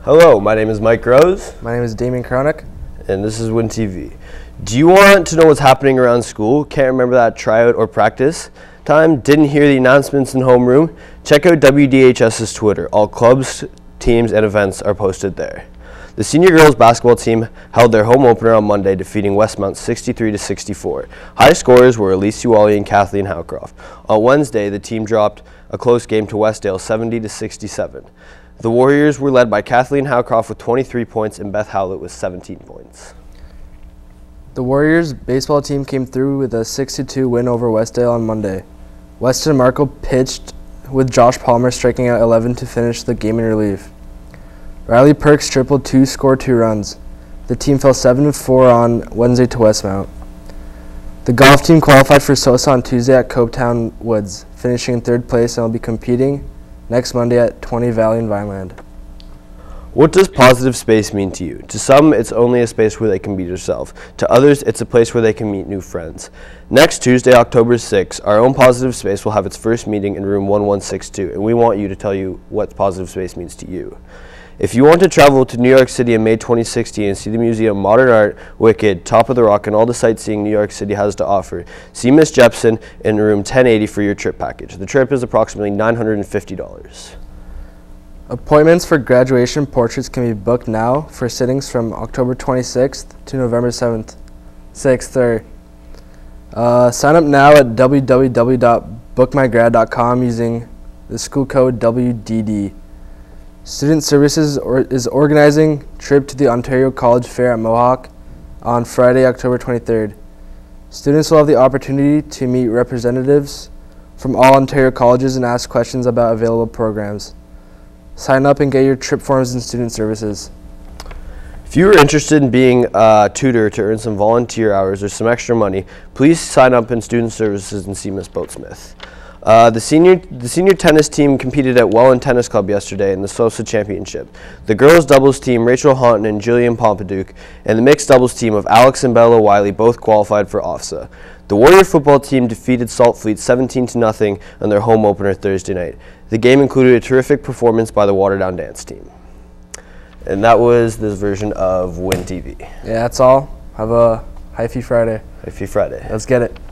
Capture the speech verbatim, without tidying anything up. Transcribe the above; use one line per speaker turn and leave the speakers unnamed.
Hello, my name is Mike Rose.
My name is Damien Kronick.
And this is WINTV. Do you want to know what's happening around school? Can't remember that tryout or practice time? Didn't hear the announcements in homeroom? Check out W D H S's Twitter. All clubs, teams, and events are posted there. The senior girls basketball team held their home opener on Monday, defeating Westmount sixty-three to sixty-four. High scorers were Elise Uwally and Kathleen Howcroft. On Wednesday, the team dropped a close game to Westdale seventy to sixty-seven. The Warriors were led by Kathleen Howcroft with twenty-three points and Beth Howlett with seventeen points.
The Warriors baseball team came through with a six to two win over Westdale on Monday. Weston Markle pitched with Josh Palmer striking out eleven to finish the game in relief. Riley Perks tripled two, scored two runs. The team fell seven to four on Wednesday to Westmount. The golf team qualified for SOSA on Tuesday at Copetown Woods, finishing in third place, and will be competing next Monday at twenty Valley in Vineland.
What does positive space mean to you? To some, it's only a space where they can be themselves. To others, it's a place where they can meet new friends. Next Tuesday, October sixth, our own positive space will have its first meeting in room one one six two, and we want you to tell you what positive space means to you. If you want to travel to New York City in May twenty sixteen and see the Museum of Modern Art, Wicked, Top of the Rock, and all the sightseeing New York City has to offer, see Miss Jepson in room ten eighty for your trip package. The trip is approximately nine hundred fifty dollars.
Appointments for graduation portraits can be booked now for sittings from October twenty-sixth to November seventh, sixth. Uh, sign up now at w w w dot book my grad dot com using the school code W D D. Student Services or, is organizing trip to the Ontario College Fair at Mohawk on Friday, October twenty-third. Students will have the opportunity to meet representatives from all Ontario colleges and ask questions about available programs. Sign up and get your trip forms in Student Services.
If you are interested in being a tutor to earn some volunteer hours or some extra money, please sign up in Student Services and see Miss Boatsmith. Uh, the senior the senior tennis team competed at Welland Tennis Club yesterday in the SOSA Championship. The girls doubles team, Rachel Haunton and Jillian Pompaduke, and the mixed doubles team of Alex and Bella Wiley both qualified for O F S A. The Warrior football team defeated Salt Fleet seventeen to nothing on their home opener Thursday night. The game included a terrific performance by the Waterdown dance team. And that was this version of WINTV.
Yeah, that's all. Have a Hyphy Friday.
Hyphy Friday.
Let's get it.